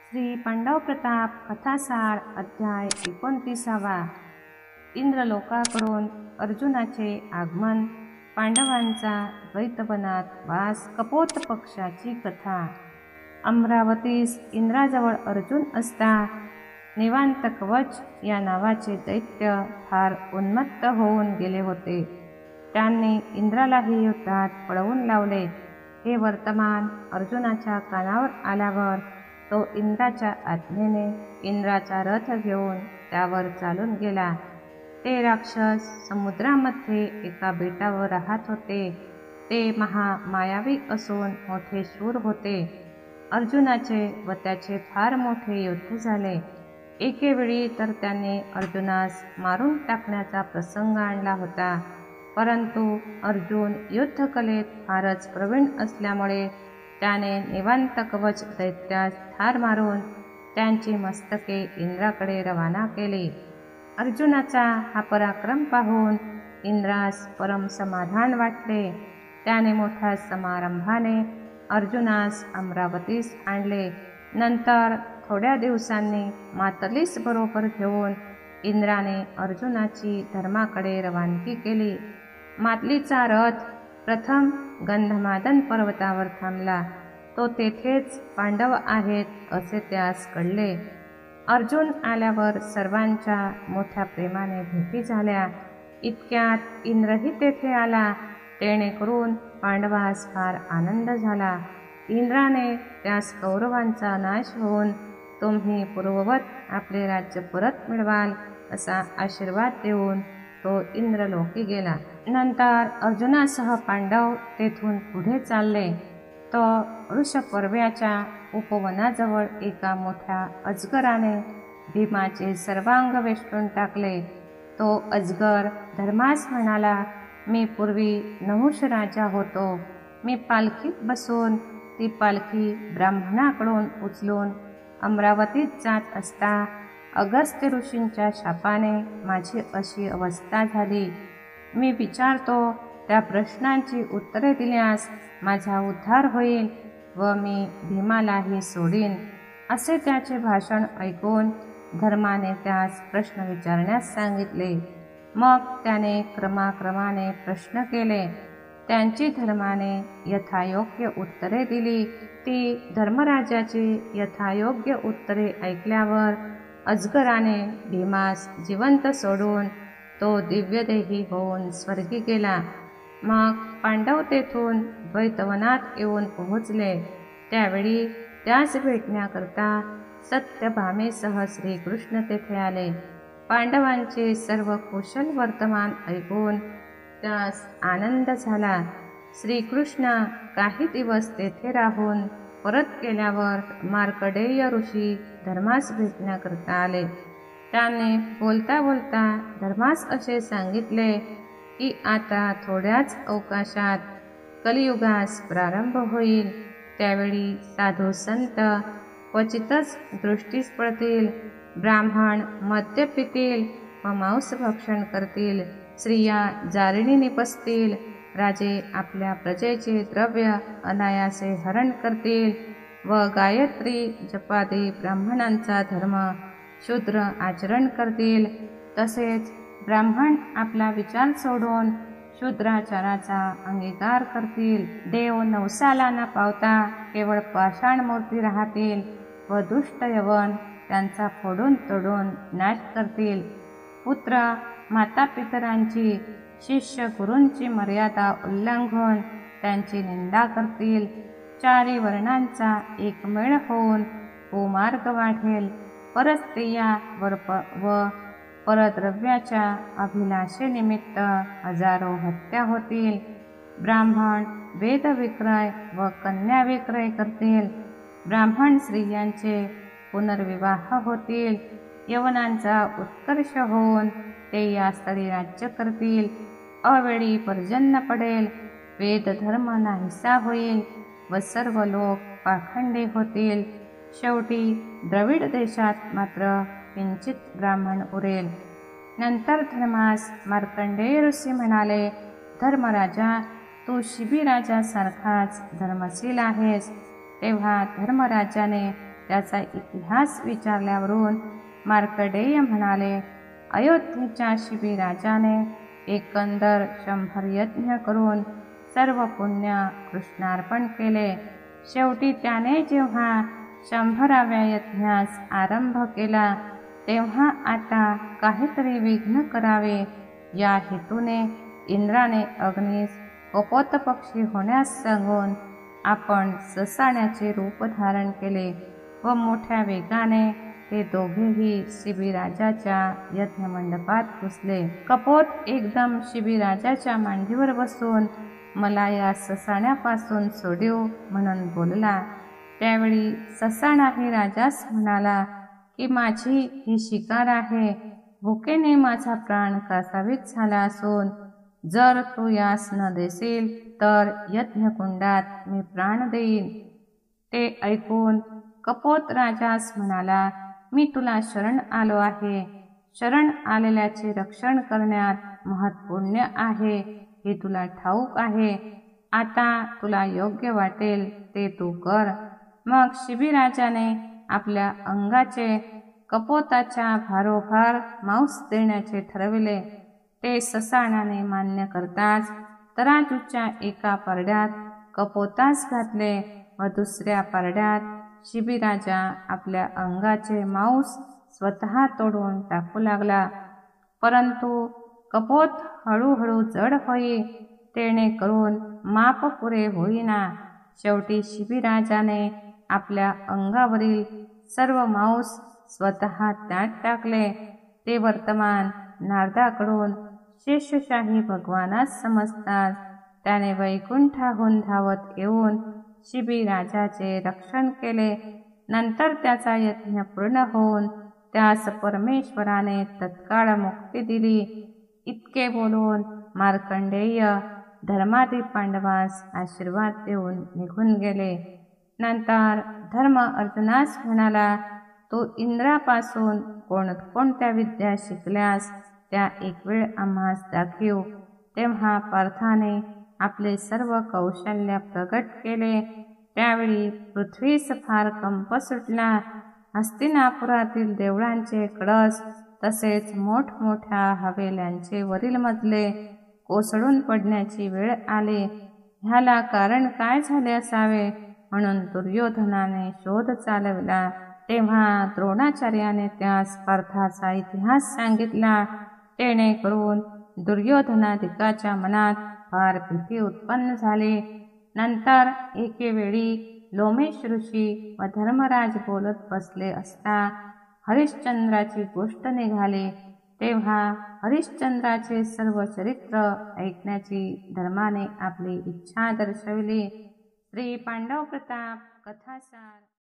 श्री पांडव प्रताप कथासार अध्याय 29. इंद्रलोकाकडून अर्जुनाचे आगमन, पांडवांचा द्वैतवनात वास, कपोत पक्षाची कथा। अमरावतीस इंद्राजवळ अर्जुन असता निवांत कवच या नावाचे दैत्य फार उन्मत्त होऊन गेले होते। त्यांनी इंद्रालाही युद्धात पळवून लावले। हे वर्तमान अर्जुनाच्या कानावर आल्यावर तो इंद्राच्या आज्ञेने इंद्राचा रथ घेऊन त्यावर चालून गेला। ते राक्षस समुद्रामध्ये एका बेटावर राहत होते। ते महामायावी असून मोठे शूर होते। अर्जुनाचे व त्याचे फार मोठे युद्ध झाले। एकेवेळी तर त्यांनी अर्जुनास मारून टाकण्याचा प्रसंग आणला होता, परंतु अर्जुन युद्धकलेत फारच प्रवीण असल्यामुळे त्याने निवांत कवच दैत्यास ठार मारून त्यांची मस्तके इंद्राकडे रवाना केली। अर्जुनाचा हा पराक्रम पाहून इंद्रास परम समाधान वाटले। त्याने मोठ्या समारंभाने अर्जुनास अमरावतीस आणले। नंतर थोड्या दिवसांनी मातलीस बरोबर घेऊन इंद्राने अर्जुनाची धर्माकडे रवानगी केली। मातलीचा रथ प्रथम गंधमादन पर्वतावर थांबला। तो तेथेच पांडव आहेत असे त्यास कळले। अर्जुन आल्यावर सर्वांच्या मोठ्या प्रेमाने भेटी झाल्या। इतक्यात इंद्रही तेथे आला, तेणेकरून पांडवास फार आनंद झाला। इंद्राने त्यास कौरवांचा नाश होऊन तुम्ही पूर्ववत आपले राज्य परत मिळवाल असा आशीर्वाद देऊन तो इंद्रलोकी गेला। नंतर अर्जुनासह पांडव तेथून पुढे चालले। तो ऋषपर्व्याच्या उपवनाजवळ एका मोठ्या अजगराने भीमाचे सर्वांग वेष्टून टाकले। तो अजगर धर्मास म्हणाला, मी पूर्वी नहुष राजा होतो। मी पालखीत बसून ती पालखी ब्राह्मणाकडून उचलून अमरावतीत जात असता अगस्त्य ऋषींच्या शापाने माझी अशी अवस्था झाली। मी विचारतो त्या प्रश्नांची उत्तरे दिल्यास माझा उद्धार होईल व मी भीमालाही सोडीन, असे त्याचे भाषण ऐकून धर्माने त्यास प्रश्न विचारण्यास सांगितले। मग त्याने क्रमाक्रमाने प्रश्न केले। त्यांची धर्माने यथायोग्य उत्तरे दिली। ती धर्मराजाची यथायोग्य उत्तरे ऐकल्यावर अजगराने भीमास जिवंत सोडून तो दिव्यदेही होऊन स्वर्गी गेला। मग पांडव तेथून द्वैतवनात येऊन पोहोचले। त्यावेळी त्यास भेटण्याकरता सत्यभामेसह श्रीकृष्ण तेथे आले। पांडवांचे सर्व कुशल वर्तमान ऐकून त्यास आनंद झाला। श्रीकृष्ण काही दिवस तेथे राहून परत गेल्यावर मार्कंडेय ऋषी धर्मास भेटण्याकरता आले। त्याने बोलता बोलता धर्मास असे सांगितले की आता थोड्याच अवकाशात कलियुगास प्रारंभ होईल। त्यावेळी साधू संत क्वचितच दृष्टीस पडतील। ब्राह्मण मद्य पितील व मांस भक्षण करतील। स्त्रिया जारिणी निपसतील। राजे आपल्या प्रजेचे द्रव्य अनायासे हरण करतील व गायत्री जपादी ब्राह्मणांचा धर्म शूद्र आचरण करतील। तसेच ब्राह्मण आपला विचार सोडून शूद्राचाराचा अंगीकार करतील। देव नवसाला न पावता केवळ पाषाण मूर्ती राहतील व दुष्ट यवन त्यांचा फोडून तोडून नाश करतील। पुत्र माता पितरांची, शिष्य गुरूंची मर्यादा उल्लंघून त्यांची निंदा करतील। चारी वर्णांचा एकमेळ होऊन कुमार्ग वाढेल। परस्त्रिया व परद्रव्याच्या अभिलाषेनिमित्त हजारो हत्या होतील। ब्राह्मण वेद विक्रय व कन्या विक्रय करतील। ब्राह्मण स्त्रियांचे पुनर्विवाह होतील। यवनांचा उत्कर्ष होऊन ते या स्थळी राज्य करतील। अवेळी पर्जन्य पडेल। वेद धर्म नाहीसा होईल व सर्व लोक पाखंडी होतील। शेवटी द्रविड देशात मात्र किंचित ब्राह्मण उरेल। नंतर धर्मास मार्कंडेय ऋषी म्हणाले, धर्मराजा, तू शिबिराजासारखाच धर्मशील आहेस। तेव्हा धर्मराजाने त्याचा इतिहास विचारल्यावरून मार्कंडेय म्हणाले, अयोध्येच्या शिबीराजाने एकंदर 100 यज्ञ करून सर्व पुण्य कृष्णार्पण केले. शेवटी त्याने जेव्हा 100व्या यज्ञास आरंभ केला तेव्हा आता काहीतरी विघ्न करावे या हेतूने इंद्राने अग्नीस कपोतपक्षी होण्यास सांगून आपण ससाण्याचे रूप धारण केले व मोठ्या वेगाने ते दोघेही शिबीराजाच्या यज्ञमंडपात घुसले. कपोत एकदम शिबीराजाच्या मांडीवर बसून मला या ससाण्यापासून सोडव म्हणून बोलला. त्यावेळी ससाणाही राजास म्हणाला की माझी ही शिकार आहे, भुकेने माझा प्राण कासावीस झाला असून जर तू यास न देशील तर यज्ञकुंडात मी प्राण देईन. ते ऐकून कपोत राजास म्हणाला, मी तुला शरण आलो आहे. शरण आलेल्याचे रक्षण करण्यात महत्पुण्य आहे हे तुला ठाऊक आहे. आता तुला योग्य वाटेल ते तू कर. मग शिबीराजाने आपल्या अंगाचे कपोताच्या भारोभार मांस देण्याचे ठरविले. ते ससाण्याने मान्य करताच तराजूच्या एका परड्यात कपोतास घातले व दुसऱ्या परड्यात शिबीराजा आपल्या अंगाचे मांस स्वतः तोडून टाकू लागला. परंतु कपोत हळूहळू जड होई, तेणे करून माप पुरे होईना. शेवटी शिबीराजाने आपल्या अंगावरील सर्व मांस स्वतः त्यात टाकले. ते वर्तमान नारदाकडून शेषशाही भगवानास समजताच त्याने वैकुंठाहून धावत येऊन शिबीराजाचे रक्षण केले. नंतर त्याचा यज्ञ पूर्ण होऊन त्यास परमेश्वराने तत्काळ मुक्ती दिली. इतके बोलून मार्कंडेय धर्मादी पांडवास आशीर्वाद देऊन निघून गेले. नंतर धर्म अर्जुनास म्हणाला, तू इंद्रापासून कोणकोणत्या विद्या शिकल्यास त्या एक वेळ आम्हास दाखव. तेव्हा पार्थाने आपले सर्व कौशल्य प्रगट केले. त्यावेळी पृथ्वीस फार कंप सुटला. हस्तिनापुरातील देवळांचे कळस तसेच मोठमोठ्या हवेल्यांचे वरील मजले कोसळून पडण्याची वेळ आली. ह्याला कारण काय झाले असावे म्हणून दुर्योधनाने शोध चालविला. तेव्हा द्रोणाचार्याने त्यास पार्थाचा इतिहास सांगितला. तेणे करून दुर्योधनादिकाच्या मनात फार भीती उत्पन्न झाली. नंतर एकेवेळी लोमेश ऋषी व धर्मराज बोलत बसले असता हरिश्चंद्राची गोष्ट निघाली. तेव्हा हरिश्चंद्राचे सर्व चरित्र ऐकण्याची धर्माने आपली इच्छा दर्शविली. श्री पांडव प्रताप कथासार.